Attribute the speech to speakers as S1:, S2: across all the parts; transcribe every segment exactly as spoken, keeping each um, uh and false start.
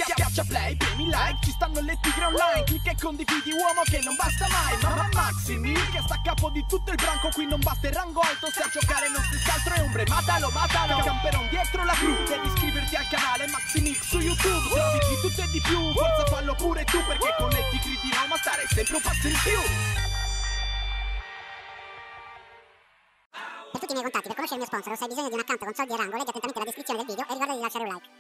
S1: Schiaccia play, premi like, ci stanno le tigre online. Clicca e condividi, uomo che non basta mai. Ma Maxi Mil che sta a capo di tutto il branco. Qui non basta il rango alto, se a giocare non si scaltro e ombre. Matalo, matalo, camperon dietro la cru. Devi iscriverti al canale Maxi Mil su YouTube. Trovi di tutto e di più, forza fallo pure tu. Perché con le tigre di Roma stare sempre un passo in più.
S2: Per tutti i miei contatti, per conoscere il mio sponsor o se hai bisogno di un account con soldi e rango, leggi attentamente la descrizione del video e ricorda di lasciare un like.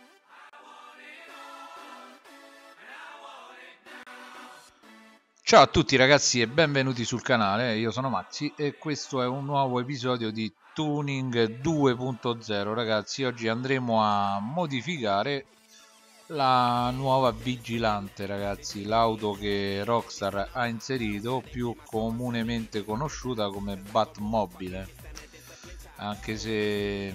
S3: Ciao a tutti ragazzi e benvenuti sul canale, io sono Maxi e questo è un nuovo episodio di Tuning due punto zero. Ragazzi, oggi andremo a modificare la nuova Vigilante, ragazzi, l'auto che Rockstar ha inserito, più comunemente conosciuta come Batmobile, anche se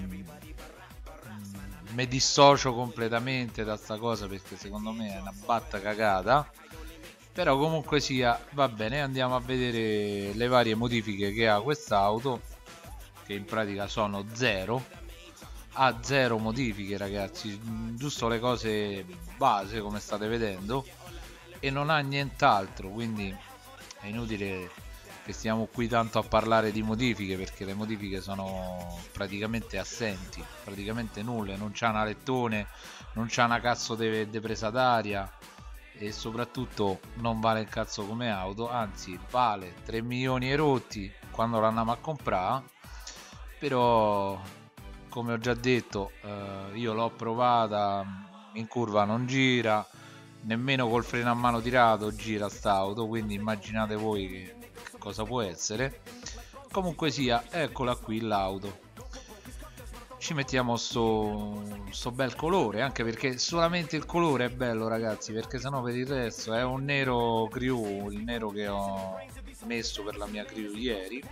S3: mi dissocio completamente da sta cosa perché secondo me è una batta cagata. Però comunque sia, va bene, andiamo a vedere le varie modifiche che ha quest'auto, che in pratica sono zero. Ha zero modifiche, ragazzi, giusto le cose base come state vedendo, e non ha nient'altro, quindi è inutile che stiamo qui tanto a parlare di modifiche, perché le modifiche sono praticamente assenti, praticamente nulle. Non c'ha una lettone, non c'ha una cazzo di presa d'aria e soprattutto non vale il cazzo come auto, anzi vale tre milioni e rotti quando l'andiamo a comprare. Però come ho già detto, eh, io l'ho provata, in curva non gira, nemmeno col freno a mano tirato gira st'auto, quindi immaginate voi che, che cosa può essere. Comunque sia, eccola qui l'auto. Ci mettiamo sto, sto bel colore, anche perché solamente il colore è bello, ragazzi, perché sennò per il resto è un nero crew, il nero che ho messo per la mia crew ieri,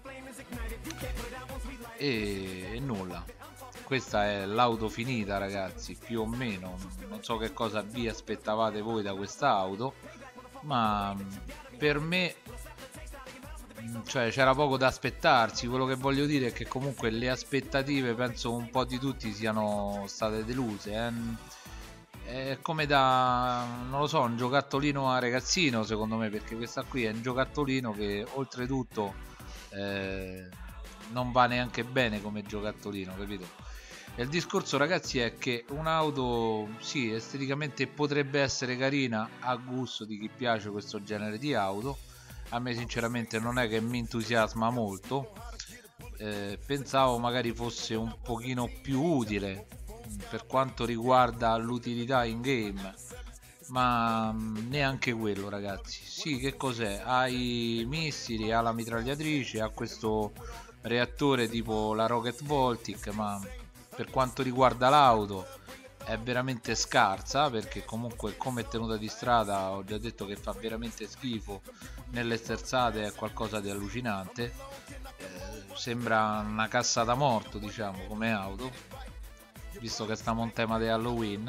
S3: e, e nulla. Questa è l'auto finita, ragazzi, più o meno. Non so che cosa vi aspettavate voi da questa auto, ma per me, cioè, c'era poco da aspettarsi. Quello che voglio dire è che comunque le aspettative, penso un po' di tutti, siano state deluse, eh. È come da, non lo so, un giocattolino a ragazzino, secondo me, perché questa qui è un giocattolino che oltretutto eh, non va neanche bene come giocattolino, capito? E il discorso, ragazzi, è che un'auto, sì, esteticamente potrebbe essere carina a gusto di chi piace questo genere di auto. A me sinceramente non è che mi entusiasma molto, eh, pensavo magari fosse un pochino più utile per quanto riguarda l'utilità in game, ma neanche quello, ragazzi. Sì, che cos'è? Ha i missili, ha la mitragliatrice, ha questo reattore tipo la Rocket Voltic, ma per quanto riguarda l'auto è veramente scarsa, perché comunque come tenuta di strada ho già detto che fa veramente schifo. Nelle sterzate è qualcosa di allucinante, eh, sembra una cassa da morto, diciamo, come auto, visto che stiamo in tema di Halloween.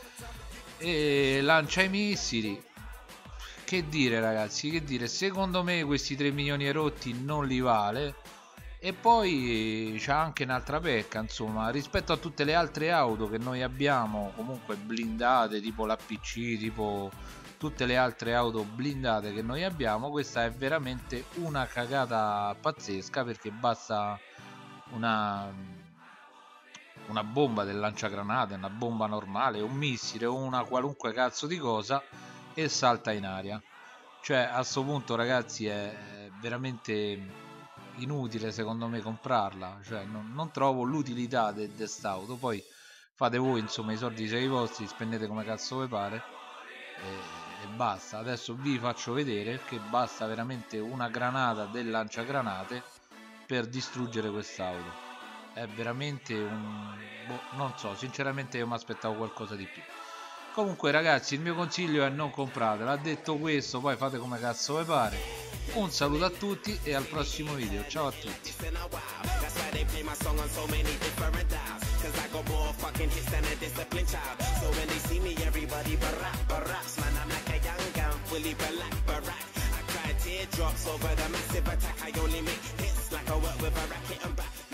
S3: E lancia i missili. Che dire, ragazzi, che dire, secondo me questi tre milioni e rotti non li vale. E poi c'ha anche un'altra pecca, insomma, rispetto a tutte le altre auto che noi abbiamo comunque blindate, tipo l'A P C, tipo tutte le altre auto blindate che noi abbiamo, questa è veramente una cagata pazzesca, perché basta una una bomba del lanciagranate, una bomba normale, un missile o una qualunque cazzo di cosa e salta in aria. Cioè, a sto punto, ragazzi, è veramente inutile secondo me comprarla. Cioè, non, non trovo l'utilità di quest'auto. Poi fate voi, insomma, i soldi sono i vostri, spendete come cazzo vi pare e, e basta. Adesso vi faccio vedere che basta veramente una granata del lanciagranate per distruggere quest'auto. È veramente un... boh, non so, sinceramente io mi aspettavo qualcosa di più. Comunque, ragazzi, il mio consiglio è non compratela. Detto questo, poi fate come cazzo vi pare. Un saluto a tutti e al prossimo video. Ciao a tutti.
S4: Drops over the massive attack. I only make hits like I work with a racket and back.